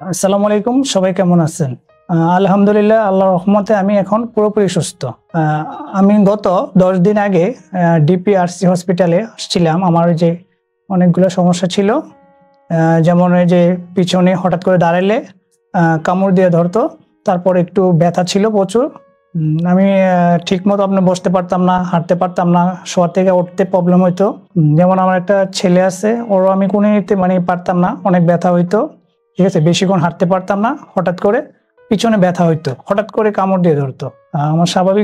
আসসালামু আলাইকুম, সবাই কেমন আছেন? আলহামদুলিল্লাহ, আল্লাহর রহমতে আমি এখন পুরোপুরি সুস্থ। আমি গত 10 দিন আগে ডিপিআরসি হসপিটালে আসছিলাম। আমার যে অনেকগুলো সমস্যা ছিল, যেমন এই যে পিছনে হঠাৎ করে দাঁড়ালে কামড় দিয়ে ধরতো, তারপর একটু ব্যথা ছিল প্রচুর। আমি ঠিক মতো আপনি বসতে পারতাম না, হাঁটতে পারতাম না, শোয়া থেকে উঠতে প্রবলেম হইতো। যেমন আমার একটা ছেলে আছে, ওরও আমি কোনো পারতাম না, অনেক ব্যথা হইতো। ঠিক আছে, বেশিক্ষণ হাঁটতে পারতাম না, হঠাৎ করে পিছনে ব্যথা হইতো, হঠাৎ করে কামড় দিয়ে ধরতো। আমার স্বাভাবিক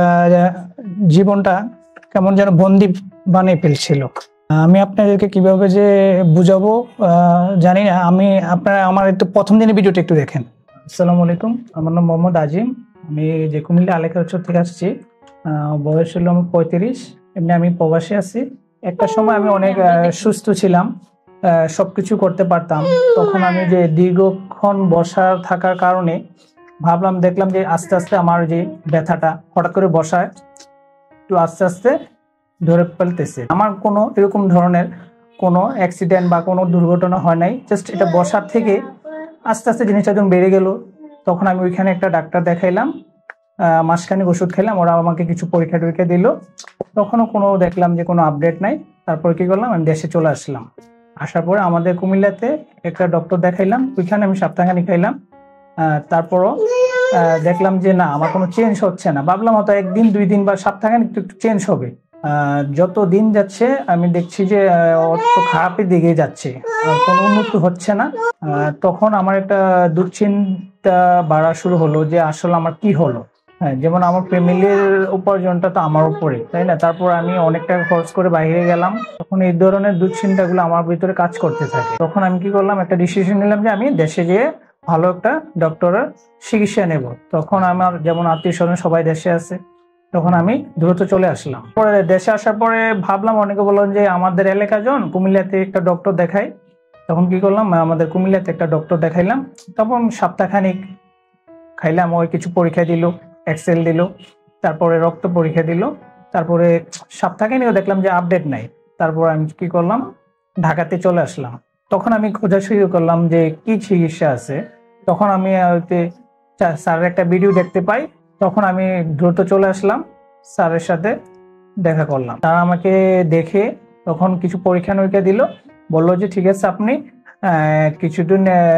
জীবনটা কেমন যেন বন্দি বানিয়ে ফেলছিল। আমি আপনাদেরকে কিভাবে যে বুঝাবো জানি না। আপনারা আমার একটু প্রথম দিনের ভিডিওটা একটু দেখেন। আসসালামু আলাইকুম, আমার নাম মোহাম্মদ আজিম। আমি যে কুমিল্লা আলেখাচর থেকে আসছি। বয়স হলো আমার 35। এমনি আমি প্রবাসী আছি। একটা সময় আমি অনেক সুস্থ ছিলাম, সবকিছু করতে পারতাম। তখন আমি যে দীর্ঘক্ষণ বসা থাকার কারণে দেখলাম যে আস্তে আস্তে আমার যে ব্যথাটা হঠাৎ করে বসায় একটু আস্তে আস্তে ধরে ফেলতেছে। আমার কোনো এরকম ধরনের কোনো অ্যাক্সিডেন্ট বা কোনো দুর্ঘটনা হয় নাই, জাস্ট এটা বসার থেকে আস্তে আস্তে জিনিসটা যখন বেড়ে গেল, তখন আমি ওইখানে একটা ডাক্তার দেখাইলাম, মাসখানেক ওষুধ খেলাম, ওরা আমাকে কিছু পরীক্ষা টরীক্ষা দিল। তখনও দেখলাম যে কোনো আপডেট নাই। তারপর কি করলাম, আমি দেশে চলে আসলাম। আসার পরে আমাদের কুমিল্লাতে একটা ডক্টর দেখাইলাম, ওইখানে আমি সপ্তাহখানিক খাইলাম। তারপরও দেখলাম যে না, আমার কোনো চেঞ্জ হচ্ছে না। ভাবলাম হয়তো একদিন 2 দিন বা সপ্তাহখানিক একটু চেঞ্জ হবে। যত দিন যাচ্ছে আমি দেখছি যে অত খারাপের দিকে যাচ্ছে, কোনো উন্নতি হচ্ছে না। তখন আমার একটা দুশ্চিন্তা বাড়া শুরু হলো যে আসলে আমার কি হলো। যেমন আমার ফ্যামিলির উপার্জনটা তো আমার উপরে, তাই না? তারপর আমি অনেক টাকা খরচ করে বাইরে গেলাম, তখন এই ধরনের দুশ্চিন্তাগুলো আমার ভিতরে কাজ করতে থাকে। তখন আমি কি করলাম, একটা ডিসিশন নিলাম যে আমি দেশে যেয়ে ভালো একটা ডক্টরের চিকিৎসা নেব। তখন আমার যেমন আত্মীয় স্বজন সবাই দেশে আছে, তখন আমি দ্রুত চলে আসলাম। পরে দেশে আসার পরে ভাবলাম, অনেকে বললেন যে আমাদের এলাকাজন কুমিল্লাতে একটা ডক্টর দেখাই। তখন কি করলাম, আমাদের কুমিল্লাতে একটা ডক্টর দেখাইলাম। তখন সপ্তাহখানিক খাইলাম, ওই কিছু পরীক্ষা দিল, এক্সেল দিল, তারপরে রক্ত পরীক্ষা দিল। তারপরে সপ্তাহখানিক দেখলাম যে আপডেট নাই। তারপর আমি কি করলাম, ঢাকাতে চলে আসলাম। তখন আমি খোঁজা শুরু করলাম যে কি চিকিৎসা আছে। তখন আমি স্যারের একটা ভিডিও দেখতে পাই। তখন আমি দ্রুত চলে আসলাম, স্যারের সাথে দেখা করলাম। তারা আমাকে দেখে তখন কিছু পরীক্ষা নিরীক্ষা দিল, বললো যে ঠিক আছে, আপনি কিছুদিন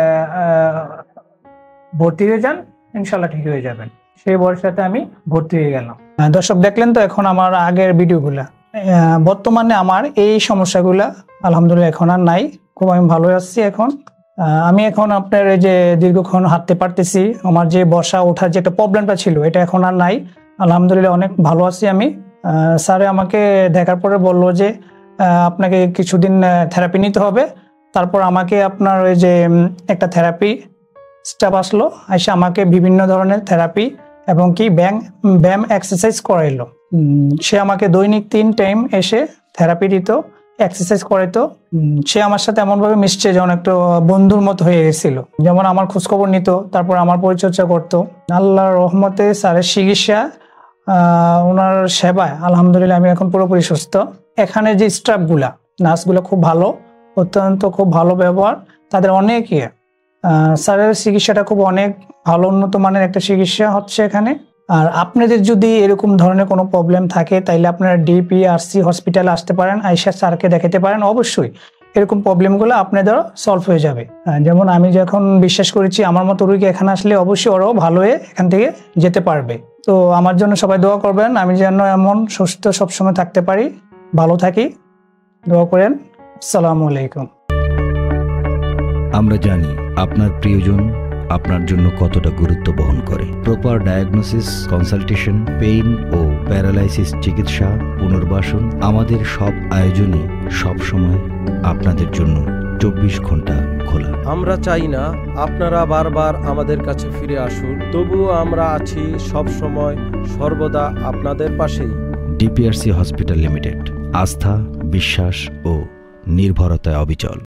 ভর্তি হয়ে যান, ইনশাল্লাহ ঠিক হয়ে যাবেন। সেই ভরসাতে আমি ভর্তি হয়ে গেলাম। দর্শক দেখলেন তো এখন আমার আগের ভিডিওগুলা। বর্তমানে আমার এই সমস্যাগুলা আলহামদুলিল্লাহ এখন আর নাই, খুব আমি ভালো আছি এখন। আমি এখন আপনার এই যে দীর্ঘক্ষণ হাঁটতে পারতেছি, আমার যে বসা ওঠার যে একটা প্রবলেমটা ছিল এটা এখন আর নাই, আলহামদুলিল্লাহ অনেক ভালো আছি আমি। স্যারে আমাকে দেখার পরে বললো যে আপনাকে কিছুদিন থেরাপি নিতে হবে। তারপর আমাকে আপনার ওই যে একটা থেরাপি স্টাফ আসলো, এসে আমাকে বিভিন্ন ধরনের থেরাপি এবং কি ব্যায়াম এক্সারসাইজ করাইলো। সে আমাকে দৈনিক 3 টাইম এসে থেরাপি দিত, এক্সারসাইজ করাইতো। সে আমার সাথে এমনভাবে মিশছে যেমন একটা বন্ধুর মতো হয়ে গেছিল, যেমন আমার খোঁজখবর নিত, তারপর আমার পরিচর্যা করতো। আল্লাহর রহমতে স্যারের চিকিৎসা, ওনার সেবায় আলহামদুলিল্লাহ আমি এখন পুরোপুরি সুস্থ। এখানে যে স্টাফগুলা, নার্সগুলো খুব ভালো, অত্যন্ত খুব ভালো ব্যবহার তাদের, অনেক স্যারের চিকিৎসাটা খুব অনেক ভালো, উন্নত মানের একটা চিকিৎসা হচ্ছে এখানে। আর আপনাদের যদি এরকম ধরনের কোনো প্রবলেম থাকে, তাইলে আপনারা ডিপিআরসি হসপিটালে আসতে পারেন, আইসা স্যারকে দেখাতে পারেন। অবশ্যই এরকম প্রবলেমগুলো আপনাদের সলভ হয়ে যাবে। যেমন আমি যখন বিশ্বাস করেছি, আমার মতো রোগী এখানে আসলে অবশ্যই ওরাও ভালো হয়ে এখান থেকে যেতে পারবে। তো আমার জন্য সবাই দোয়া করবেন, আমি যেন এমন সুস্থ সবসময় থাকতে পারি, ভালো থাকি, দোয়া করেন। আসসালামু আলাইকুম। আমরা জানি আপনার প্রিয়জন আপনার জন্য কতটা গুরুত্ব বহন করে। প্রপার ডায়াগনোসিস, কনসালটেশন, পেইন ও প্যারালাইসিস চিকিৎসা, পুনর্বাসন, আমাদের সব আয়োজনই সব সময় আপনাদের জন্য 24 ঘন্টা খোলা। আমরা চাই না আপনারা বারবার আমাদের কাছে ফিরে আসুন, তবুও আমরা আছি সব সময় সর্বদা আপনাদের পাশেই। ডিপিআরসি হসপিটাল লিমিটেড, আস্থা, বিশ্বাস ও নির্ভরতায় অবিচল।